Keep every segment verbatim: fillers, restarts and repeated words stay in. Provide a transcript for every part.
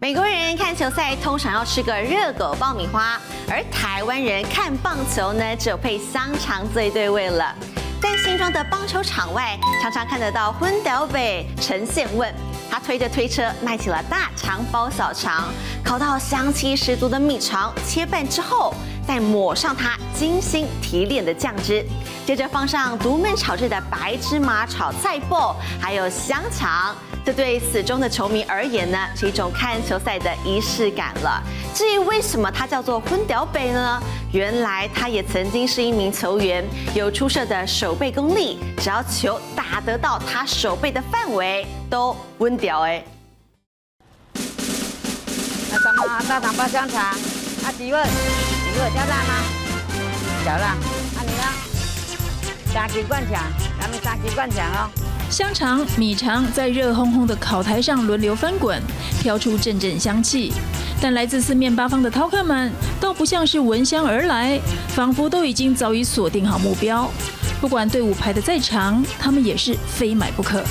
美国人看球赛通常要吃个热狗爆米花，而台湾人看棒球呢，只有配香肠最对味了。在新庄的棒球场外，常常看得到昏屌北陈宪问，他推着推车卖起了大肠包小肠，烤到香气十足的米肠，切半之后，再抹上它精心提炼的酱汁，接着放上独门炒制的白芝麻炒菜脯，还有香肠。这对死忠的球迷而言呢，是一种看球赛的仪式感了。至于为什么它叫做昏屌北呢？原来他也曾经是一名球员，有出色的守备功力，只要球打得到他手背的范围，都昏屌哎。 那什么大肠包香肠？啊，几份？几份加辣吗？小辣。啊，你呢？三支灌肠，咱们三支灌肠哦。 香肠、米肠在热烘烘的烤台上轮流翻滚，飘出阵阵香气。但来自四面八方的饕客们，倒不像是闻香而来，仿佛都已经早已锁定好目标。不管队伍排得再长，他们也是非买不可。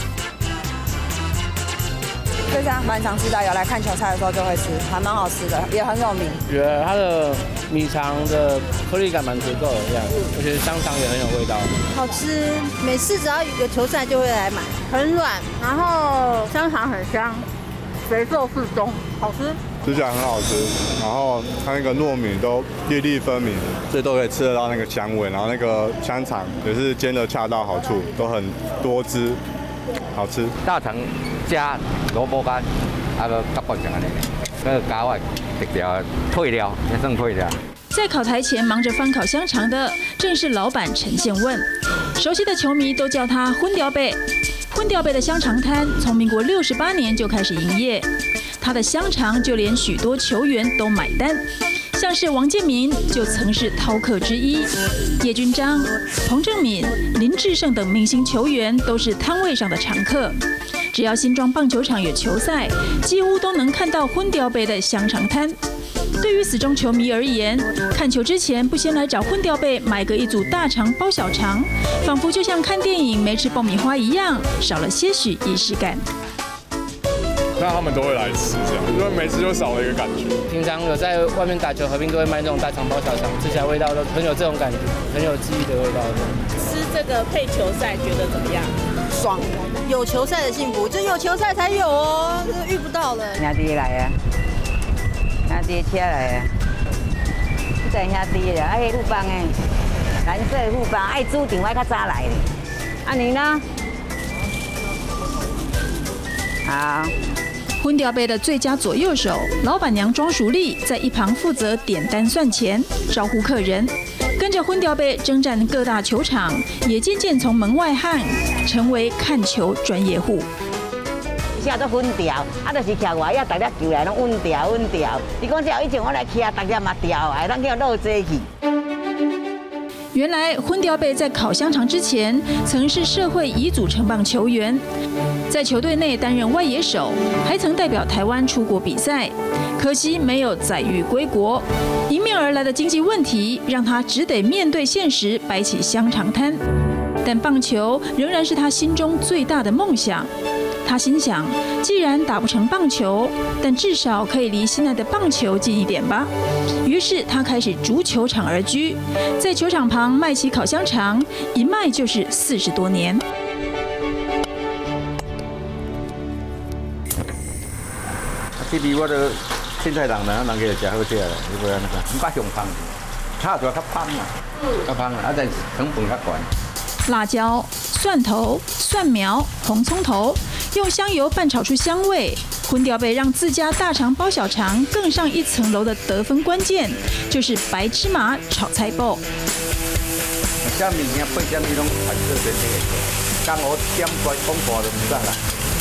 非常蛮常吃的，有来看球赛的时候就会吃，还蛮好吃的，也很有名。 觉得它的米肠的颗粒感蛮足够的，这样，而且香肠也很有味道。 好吃，每次只要有球赛就会来买，很软，然后香肠很香，肥瘦适中，好吃。 吃起来很好吃，然后它那个糯米都粒粒分明，所以都可以吃得到那个香味。然后那个香肠也是煎得恰到好处，都很多汁，好吃。 大肠加萝卜干，啊个夹棍肠安尼，那个加外直条配料，也算配料。 在烤台前忙着翻烤香肠的，正是老板陈宪问。熟悉的球迷都叫他昏屌北。昏屌北的香肠摊从民国六十八年就开始营业，他的香肠就连许多球员都买单，像是王建民就曾是饕客之一，叶君璋、彭政闵、林志胜等明星球员都是摊位上的常客。只要新庄棒球场有球赛，几乎都能看到昏屌北的香肠摊。对于死忠球迷而言，看球之前不先来找昏屌北买个一组大肠包小肠，仿佛就像看电影没吃爆米花一样，少了些许仪式感。 那他们都会来吃这样，因为每次就少了一个感觉。 平常有在外面打球，河边都会卖那种大肠包小肠，吃起来味道都很有这种感觉，很有记忆的味道。 吃这个配球赛觉得怎么样？爽，有球赛的幸福，就有球赛才有哦，这遇不到了。 兄弟来啊！兄弟车来啊！这兄弟的，爱富邦的，蓝色富邦，爱注定我较早来的。啊你呢？好。 昏屌北的最佳左右手，老板娘庄淑丽在一旁负责点单算钱、招呼客人，跟着昏屌北征战各大球场，也渐渐从门外汉成为看球专业户。 写做昏屌，啊，就是徛外遐，大家球来拢稳调稳调。你讲这以前我来徛，大家嘛调，哎，咱叫落坐去。 原来昏屌北在烤香肠之前，曾是社会乙组成棒球员，在球队内担任外野手，还曾代表台湾出国比赛。可惜没有载誉归国，迎面而来的经济问题让他只得面对现实，摆起香肠摊。但棒球仍然是他心中最大的梦想。他心想，既然打不成棒球，但至少可以离心爱的棒球近一点吧。于是他开始逐球场而居，在球场旁卖起烤香肠，一卖就是四十多年。 这边我都凊彩人啦，人家就食好食啦，你不然那个，唔捌上芳，炒出来较芳嘛，较芳啊，啊但成本较高。 辣椒、蒜头、蒜苗、红葱头，用香油拌炒出香味。昏屌北让自家大肠包小肠更上一层楼的得分关键，就是白芝麻炒菜脯。 啥物件配啥物拢反射全体会做，江湖点怪讲话就唔得啦。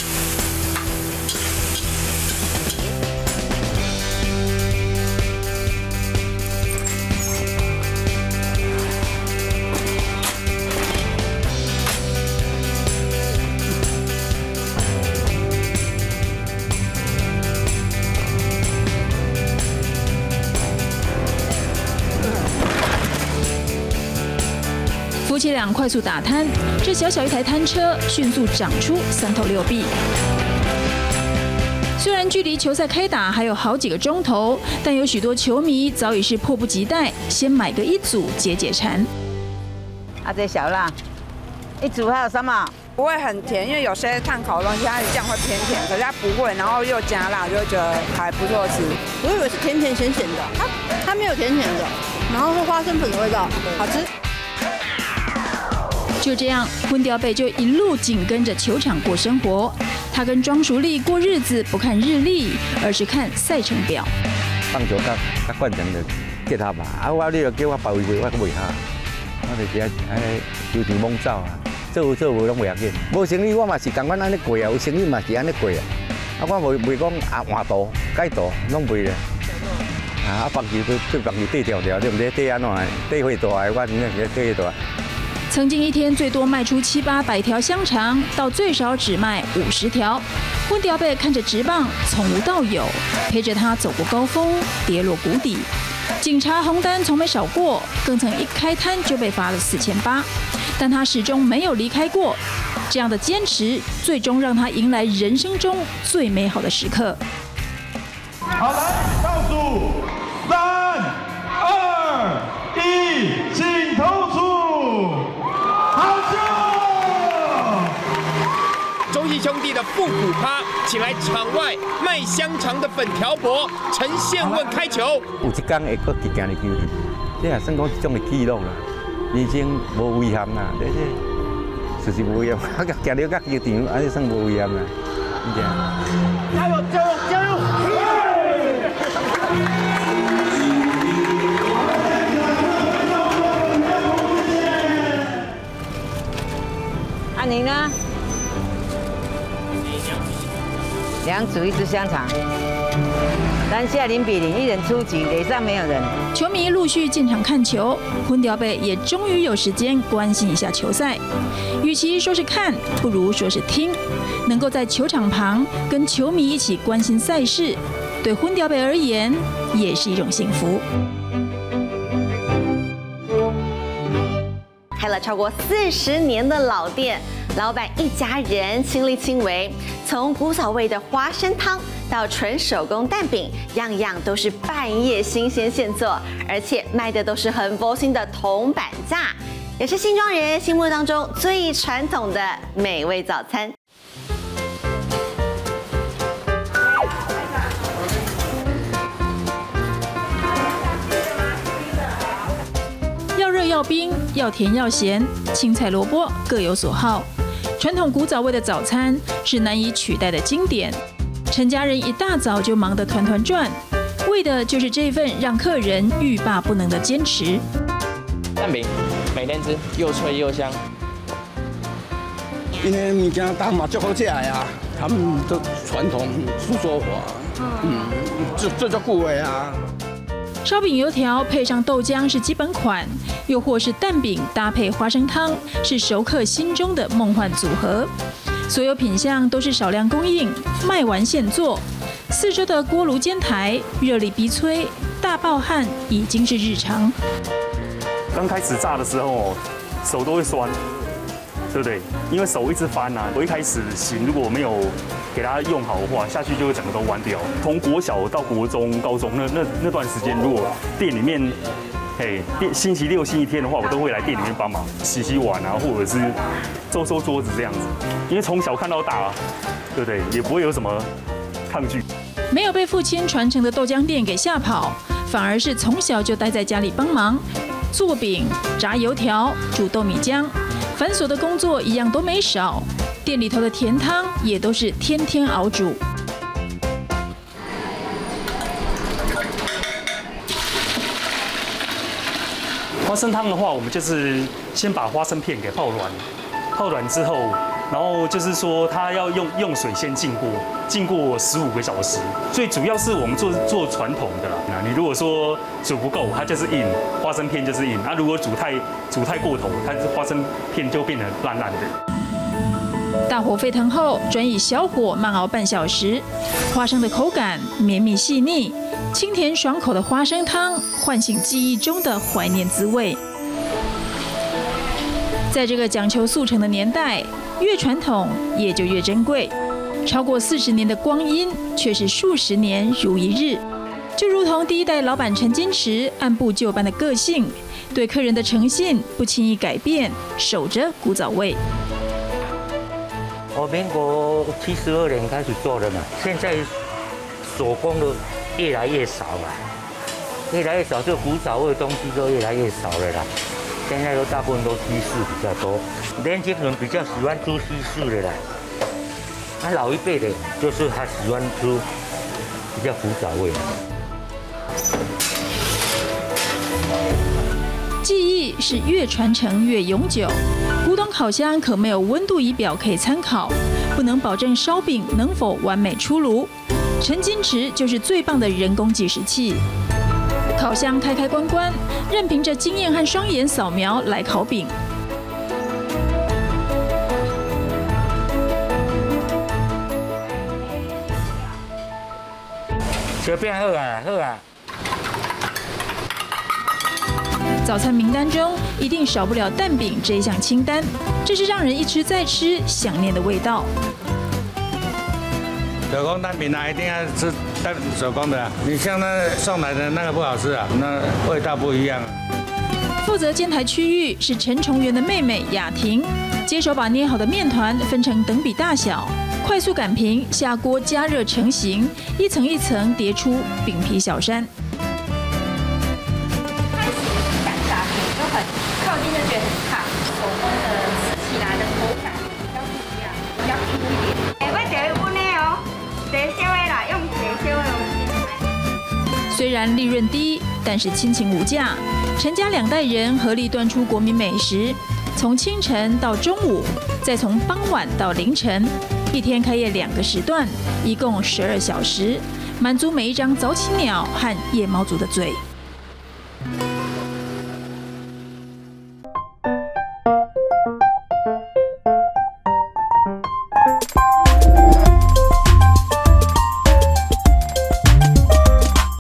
夫妻俩快速打摊，这小小一台摊车迅速长出三头六臂。 虽然距离球赛开打还有好几个钟头，但有许多球迷早已是迫不及待，先买个一组解解馋。 啊，这小辣，一组还有什么？ 不会很甜，因为有些碳烤的东西它的酱会偏甜，可是它不会，然后又加辣，就会觉得还不错吃。 我以为是甜甜咸咸的，它它没有甜甜的，然后是花生粉的味道，好吃。 就这样，温雕贝就一路紧跟着球场过生活。他跟庄淑丽过日子不看日历，而是看赛程表。 棒球甲甲惯程就结合嘛，啊我你就叫我包位位，我阁袂下，我就只哎求钱猛走啊，做做无拢袂要紧。无生意我嘛是共阮安尼过啊，有生意嘛是安尼过啊。啊我袂袂讲啊换图改图拢袂咧。啊棒球都对棒球对条条，对毋对？对安怎？对会大个，我真正是对大。 曾经一天最多卖出七八百条香肠，到最少只卖五十条。温雕贝看着职棒从无到有，陪着他走过高峰，跌落谷底。警察红单从没少过，更曾一开摊就被罚了四千八，但他始终没有离开过。这样的坚持，最终让他迎来人生中最美好的时刻。 好，来倒数，三、二、一，请投出。好球！ 中信兄弟的复古趴，请来场外卖香肠的粉条伯陈宪问开球。 有一天会搁去行入球场，这也算讲一种的记录啦。人生无遗憾啦，这这就是无遗憾。啊，行到到球场，安尼算无遗憾啦。 加油！加油！加油！ 啊，你呢？两组一只香肠。当下零比零，一人出局，垒上没有人。 球迷陆续进场看球，温雕贝也终于有时间关心一下球赛。与其说是看，不如说是听。能够在球场旁跟球迷一起关心赛事，对温雕贝而言也是一种幸福。 开了超过四十年的老店，老板一家人亲力亲为，从古早味的花生汤到纯手工蛋饼，样样都是半夜新鲜现做，而且卖的都是很佛心的铜板价，也是新庄人心目当中最传统的美味早餐。 要热要冰，要甜要咸，青菜萝卜各有所好。传统古早味的早餐是难以取代的经典。陈家人一大早就忙得团团转，为的就是这份让客人欲罢不能的坚持。 蛋饼每天吃，又脆又香。 今天物件大嘛就好吃呀，他们的传统素做法，嗯，这这叫顾味啊。 烧饼油条配上豆浆是基本款，又或是蛋饼搭配花生汤，是熟客心中的梦幻组合。所有品项都是少量供应，卖完现做。四周的锅炉煎台，热力逼催，大爆汗已经是日常。 刚开始炸的时候，手都会酸，对不对？因为手一直翻啊。我一开始洗如果没有给它用好的话，下去就会整个都弯掉。从国小到国中、高中那那那段时间，如果店里面，嘿，店星期六、星期天的话，我都会来店里面帮忙洗洗碗啊，或者是收收桌子这样子。因为从小看到大，对不对？也不会有什么抗拒。 没有被父亲传承的豆浆店给吓跑，反而是从小就待在家里帮忙做饼、炸油条、煮豆米浆，繁琐的工作一样都没少。店里头的甜汤也都是天天熬煮。 花生汤的话，我们就是先把花生片给泡软，泡软之后，然后就是说它要用用水先浸过，浸过十五个小时。最主要是我们做做传统的啦。那你如果说煮不够，它就是硬，花生片就是硬。那、啊、如果煮太煮太过头，它花生片就变得烂烂的。 大火沸腾后，转以小火慢熬半小时，花生的口感绵密细腻，清甜爽口的花生汤唤醒记忆中的怀念滋味。在这个讲求速成的年代，越传统也就越珍贵。 超过四十年的光阴，却是数十年如一日。就如同第一代老板陈金池按部就班的个性，对客人的诚信不轻易改变，守着古早味。 我民国七十二年开始做的嘛，现在手工的越来越少了，越来越少，这古早味的东西就越来越少了啦。现在都大部分都西式比较多，年轻人比较喜欢吃西式的啦。那老一辈的，就是他喜欢吃比较古早味的。 技艺是越传承越永久。古董烤箱可没有温度仪表可以参考，不能保证烧饼能否完美出炉。陈金池就是最棒的人工计时器。烤箱开开关关，任凭着经验和双眼扫描来烤饼。 随便好啊，好啊。 早餐名单中一定少不了蛋饼这一项清单，这是让人一吃再吃想念的味道。 手工蛋饼啊，一定要吃蛋手工的啊！你像那送来的那个不好吃啊，那味道不一样。 负责煎台区域是陈崇元的妹妹雅婷，接手把捏好的面团分成等比大小，快速擀平，下锅加热成型，一层一层叠出饼皮小山。 靠近就觉得很烫，手工的吃起来的口感比较不一样，比较 Q 一点。哎，我这个温的哦，这小的啦，用这小的。 虽然利润低，但是亲情无价。陈家两代人合力端出国民美食，从清晨到中午，再从傍晚到凌晨，一天开业两个时段，一共十二小时，满足每一张早起鸟和夜猫族的嘴。